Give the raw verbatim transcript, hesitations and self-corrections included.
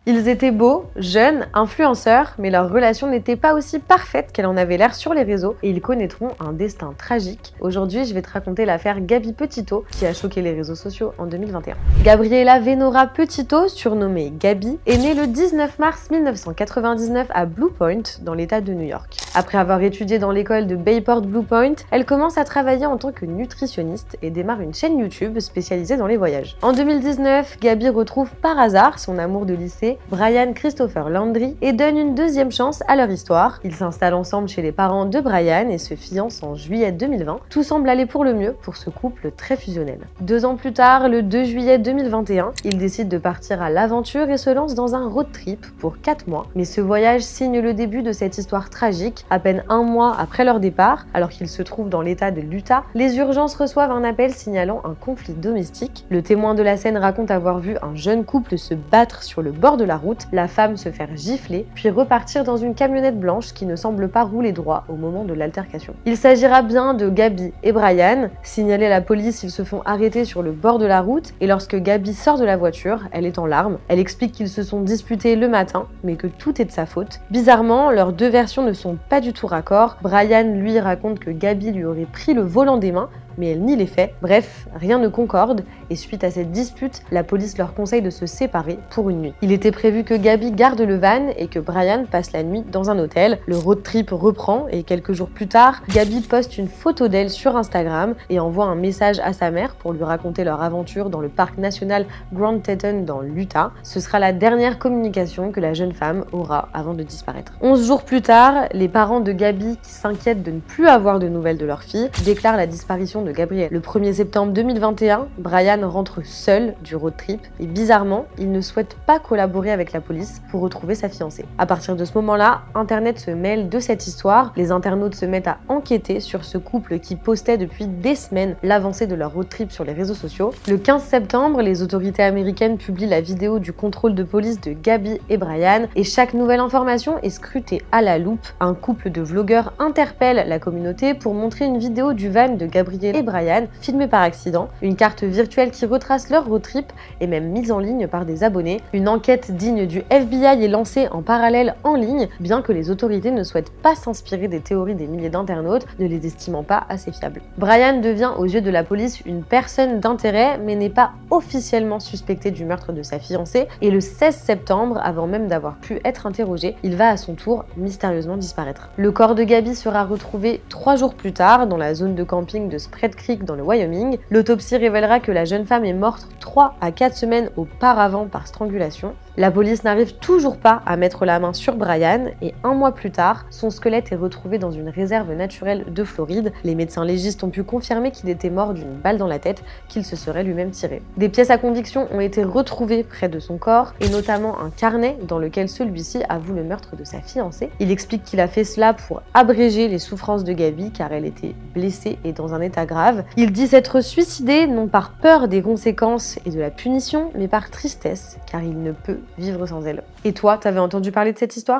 Ils étaient beaux, jeunes, influenceurs, mais leur relation n'était pas aussi parfaite qu'elle en avait l'air sur les réseaux et ils connaîtront un destin tragique. Aujourd'hui, je vais te raconter l'affaire Gabi Petito qui a choqué les réseaux sociaux en deux mille vingt et un. Gabriela Venora Petito, surnommée Gabi, est née le dix-neuf mars mille neuf cent quatre-vingt-dix-neuf à Blue Point, dans l'état de New York. Après avoir étudié dans l'école de Bayport Blue Point, elle commence à travailler en tant que nutritionniste et démarre une chaîne YouTube spécialisée dans les voyages. En deux mille dix-neuf, Gabi retrouve par hasard son amour de lycée, Brian Christopher Landry, et donne une deuxième chance à leur histoire. Ils s'installent ensemble chez les parents de Brian et se fiancent en juillet deux mille vingt. Tout semble aller pour le mieux pour ce couple très fusionnel. Deux ans plus tard, le deux juillet deux mille vingt et un, ils décident de partir à l'aventure et se lancent dans un road trip pour quatre mois. Mais ce voyage signe le début de cette histoire tragique. À peine un mois après leur départ, alors qu'ils se trouvent dans l'état de l'Utah, les urgences reçoivent un appel signalant un conflit domestique. Le témoin de la scène raconte avoir vu un jeune couple se battre sur le bord de la route, la femme se faire gifler, puis repartir dans une camionnette blanche qui ne semble pas rouler droit au moment de l'altercation. Il s'agira bien de Gabi et Brian. Signalés à la police, ils se font arrêter sur le bord de la route et lorsque Gabi sort de la voiture, elle est en larmes. Elle explique qu'ils se sont disputés le matin, mais que tout est de sa faute. Bizarrement, leurs deux versions ne sont pas du tout raccord. Brian, lui, raconte que Gabi lui aurait pris le volant des mains, mais elle nie les faits. Bref, rien ne concorde et suite à cette dispute, la police leur conseille de se séparer pour une nuit. Il était prévu que Gabi garde le van et que Brian passe la nuit dans un hôtel. Le road trip reprend et quelques jours plus tard, Gabi poste une photo d'elle sur Instagram et envoie un message à sa mère pour lui raconter leur aventure dans le parc national Grand Teton dans l'Utah. Ce sera la dernière communication que la jeune femme aura avant de disparaître. Onze jours plus tard, les parents de Gabi, qui s'inquiètent de ne plus avoir de nouvelles de leur fille, déclarent la disparition de Gabrielle. Le premier septembre deux mille vingt et un, Brian rentre seul du road trip et bizarrement, il ne souhaite pas collaborer avec la police pour retrouver sa fiancée. À partir de ce moment-là, Internet se mêle de cette histoire. Les internautes se mettent à enquêter sur ce couple qui postait depuis des semaines l'avancée de leur road trip sur les réseaux sociaux. Le quinze septembre, les autorités américaines publient la vidéo du contrôle de police de Gabi et Brian et chaque nouvelle information est scrutée à la loupe. Un couple de vlogueurs interpelle la communauté pour montrer une vidéo du van de Gabrielle et Brian, filmé par accident. Une carte virtuelle qui retrace leur road trip est même mise en ligne par des abonnés. Une enquête digne du F B I est lancée en parallèle en ligne, bien que les autorités ne souhaitent pas s'inspirer des théories des milliers d'internautes, ne les estimant pas assez fiables. Brian devient aux yeux de la police une personne d'intérêt, mais n'est pas officiellement suspecté du meurtre de sa fiancée, et le seize septembre, avant même d'avoir pu être interrogé, il va à son tour mystérieusement disparaître. Le corps de Gabi sera retrouvé trois jours plus tard dans la zone de camping de Spread Creek dans le Wyoming. L'autopsie révélera que la jeune femme est morte trois à quatre semaines auparavant par strangulation. La police n'arrive toujours pas à mettre la main sur Brian et un mois plus tard, son squelette est retrouvé dans une réserve naturelle de Floride. Les médecins légistes ont pu confirmer qu'il était mort d'une balle dans la tête qu'il se serait lui-même tiré. Des pièces à conviction ont été retrouvées près de son corps et notamment un carnet dans lequel celui-ci avoue le meurtre de sa fiancée. Il explique qu'il a fait cela pour abréger les souffrances de Gabi car elle était blessée et dans un état grave. Il dit s'être suicidé non par peur des conséquences et de la punition mais par tristesse car il ne peut vivre sans elle. Et toi, t'avais entendu parler de cette histoire ?